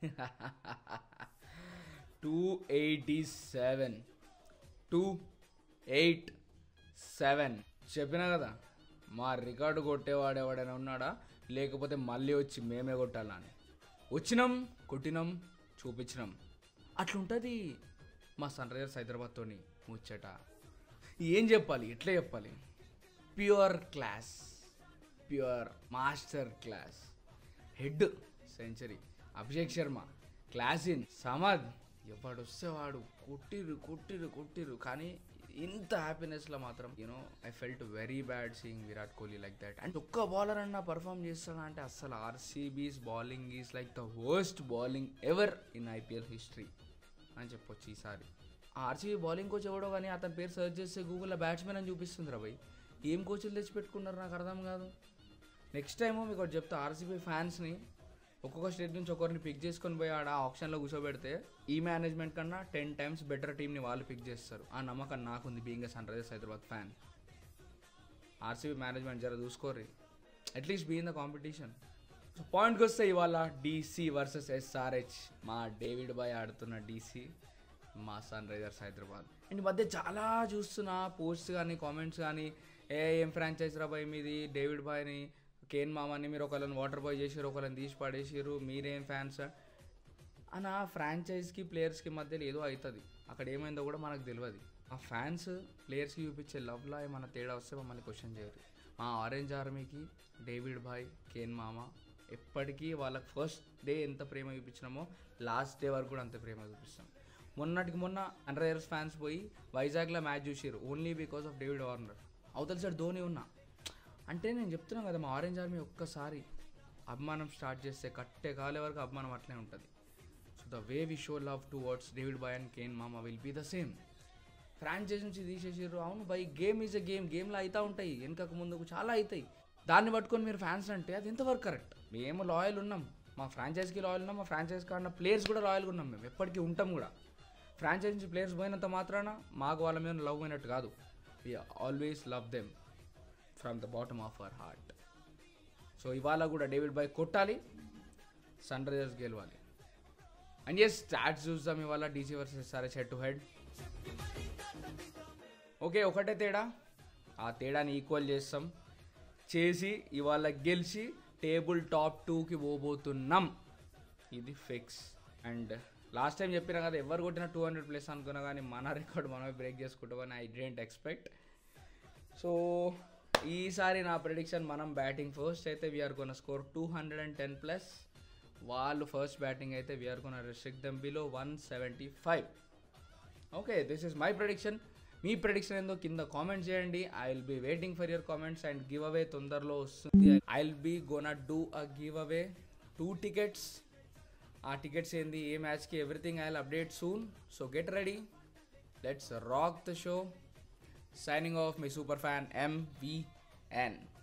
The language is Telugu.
287 287 చెప్పినా కదా, మా రికార్డు కొట్టేవాడు ఎవడైనా ఉన్నాడా, లేకపోతే మళ్ళీ వచ్చి మేమే కొట్టాలని. వచ్చినాం, కొట్టినాం, చూపించినాం. అట్లుంటుంది మా సన్ రైజర్స్ హైదరాబాద్తోని ముచ్చట. ఏం చెప్పాలి, ఎట్లా చెప్పాలి? Pure class, pure master class. Head century, Abhishek Sharma, Klaasen, Samad, ఎవడొస్తే వాడు కొట్టిరు. కానీ ఇంత హ్యాపీనెస్లో మాత్రం I felt very bad seeing Virat Kohli like that. And ఒక్క బౌలర్ అన్నా పర్ఫామ్ చేస్తాడా అంటే అస్సలు RCB's bowling is like the worst bowling ever in IPL history అని చెప్పొచ్చు. ఈసారి ఆర్సీబీ బౌలింగ్ కోచ్ ఎవడో కానీ అతని పేరు సెర్చ్ చేస్తే గూగుల్లో బ్యాట్స్మెన్ అని చూపిస్తుంది రా భయ్. ఏం కోచ్లు తెచ్చిపెట్టుకున్నారు నాకు అర్థం కాదు. నెక్స్ట్ టైము మీకు ఒకటి చెప్తా, ఆర్సీబీ ఫ్యాన్స్ని ఒక్కొక్క స్టేట్ నుంచి ఒకరిని పిక్ చేసుకొని పోయి ఆడ ఆప్షన్లో కూర్చోబెడితే ఈ మేనేజ్మెంట్ కన్నా 10 times బెటర్ టీంని వాళ్ళు పిక్ చేస్తారు. ఆ నమ్మకం నాకుంది being Sunrisers Hyderabad fan. RCB management జర చూసుకోర్రి, at least be in the competition. So పాయింట్కి వస్తే ఇవాళ డీసీ వర్సెస్ ఎస్ఆర్హెచ్. మా డేవిడ్ బాయ్ ఆడుతున్న డీసీ, మా సన్ రైజర్స్ హైదరాబాద్. అండ్ ఈ మధ్య చాలా చూస్తున్నా పోస్ట్స్ కానీ కామెంట్స్ కానీ, ఏం ఫ్రాంచైజ్ రా బాయ్ మీది, డేవిడ్ బాయ్ని కేన్ మామని మీరు ఒకళ్ళని వాటర్ బాయ్ చేసారు, ఒకళ్ళని తీసి పడేసారు, మీరేం ఫ్యాన్స్ అని. ఆ ఫ్రాంచైజ్కి ప్లేయర్స్కి మధ్యలో ఏదో అవుతుంది, అక్కడ ఏమైందో కూడా మనకు తెలియదు. ఆ ఫ్యాన్స్ ప్లేయర్స్కి చూపించే లవ్లా ఏమన్నా తేడా వస్తే మమ్మల్ని క్వశ్చన్ చేయరు. మా ఆరెంజ్ ఆర్మీకి డేవిడ్ బాయ్, కేన్ మామ ఎప్పటికీ వాళ్ళకి ఫస్ట్ డే ఎంత ప్రేమ చూపించినామో లాస్ట్ డే వరకు కూడా అంత ప్రేమ చూపిస్తాం. మొన్నటికి మొన్న సన్ రైజర్స్ ఫ్యాన్స్ పోయి వైజాగ్లో మ్యాచ్ చూసారు only because of David Warner. అవతల సైడ్ ధోని ఉన్నా అంటే నేను చెప్తున్నాను కదా, మా ఆరెంజ్ ఆర్మీ ఒక్కసారి అభిమానం స్టార్ట్ చేస్తే కట్టే కాలే వరకు అభిమానం అట్లే ఉంటుంది. So the way we show love towards David బాయ్ అండ్ కేన్ మామ will be the same. Franchise నుంచి తీసేసారు, అవును బై, గేమ్ ఈజ్ ఎ గేమ్, గేమ్లో అవుతూ ఉంటాయి, వెనకకు ముందుకు చాలా అవుతాయి. దాన్ని పట్టుకొని మీరు ఫ్యాన్స్ అంటే అది ఎంతవరకు కరెక్ట్? మేము లాయల్ ఉన్నాం, మా ఫ్రాంచైజ్కి లాయల్ ఉన్నాం, మా ఫ్రాంచైజ్ కాడిన ప్లేయర్స్ కూడా లాయల్గా ఉన్నాం, మేము ఎప్పటికీ ఉంటాం కూడా. ఫ్రాంచైజ్ నుంచి ప్లేయర్స్ పోయినంత మాత్రాన మాకు వాళ్ళ మీద లవ్ అయినట్టు కాదు. We always love them from the bottom of our heart. So ఇవాళ కూడా డేవిడ్ బాయ్ కొట్టాలి, సన్ రైజర్స్ గెలవాలి. అండ్ ఎస్ స్టాట్స్ చూద్దాం ఇవాళ DC versus SRH head to head. Okay, ఒకటే తేడా, ఆ తేడాని ఈక్వల్ చేస్తాం, చేసి ఇవాళ గెలిచి టేబుల్ టాప్ 2కి పోబోతున్నాం, ఇది ఫిక్స్. అండ్ లాస్ట్ టైం చెప్పినా కదా, ఎవరు కొట్టినా 200+ అనుకున్నా కానీ మన రికార్డ్ మనమే బ్రేక్ చేసుకుంటామని ఐ డిడ్ంట్ ఎక్స్పెక్ట్. సో ఈసారి నా ప్రెడిక్షన్, మనం బ్యాటింగ్ ఫస్ట్ అయితే వీఆర్ గోనా స్కోర్ 210+. వాళ్ళు ఫస్ట్ బ్యాటింగ్ అయితే we're gonna restrict them below 175. Okay, this is my prediction. మీ ప్రెడిక్షన్ ఏందో కింద కామెంట్ చేయండి. I will be waiting for your comments. And giveaway తొందరలో వస్తుంది. I will be gonna do a giveaway 2 tickets. ఆ టికెట్స్ ఏంది, ఏ మ్యాచ్కి, everything I will update soon. So get ready, let's rock the show. Signing off, my super fan MVN.